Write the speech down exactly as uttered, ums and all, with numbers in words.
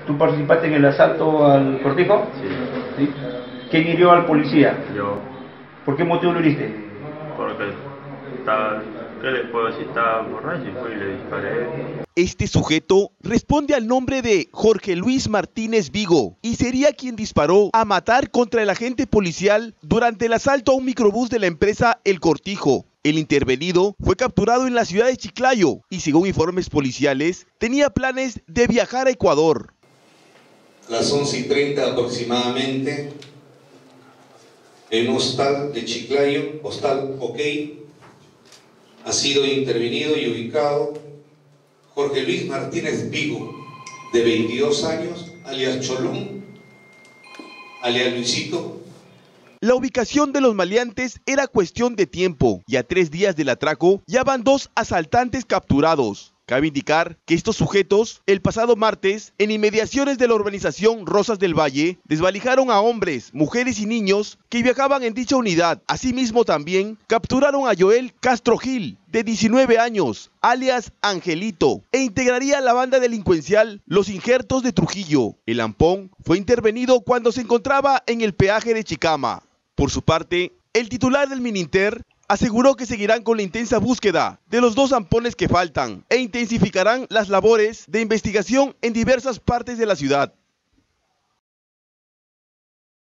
¿Tú participaste en el asalto al cortijo? Sí. ¿Sí? ¿Quién hirió al policía? Yo. ¿Por qué motivo lo hiriste? Porque estaba, ¿qué le puedo decir? Estaba borracho y fui y le disparé. Este sujeto responde al nombre de Jorge Luis Martínez Vigo y sería quien disparó a matar contra el agente policial durante el asalto a un microbús de la empresa El Cortijo. El intervenido fue capturado en la ciudad de Chiclayo y, según informes policiales, tenía planes de viajar a Ecuador. A las once y treinta aproximadamente, en un hostal de Chiclayo, hostal OK, ha sido intervenido y ubicado Jorge Luis Martínez Vigo, de veintidós años, alias Cholón, alias Luisito. La ubicación de los maleantes era cuestión de tiempo y a tres días del atraco ya van dos asaltantes capturados. Cabe indicar que estos sujetos, el pasado martes, en inmediaciones de la urbanización Rosas del Valle, desvalijaron a hombres, mujeres y niños que viajaban en dicha unidad. Asimismo también capturaron a Joel Castro Gil, de diecinueve años, alias Angelito, e integraría la banda delincuencial Los Injertos de Trujillo. El ampón fue intervenido cuando se encontraba en el peaje de Chicama. Por su parte, el titular del Mininter aseguró que seguirán con la intensa búsqueda de los dos ampones que faltan e intensificarán las labores de investigación en diversas partes de la ciudad.